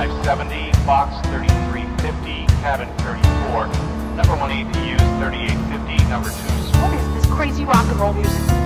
570, box 3350, cabin 34. Number 1 APU 3850, number 2. What is this crazy rock and roll music?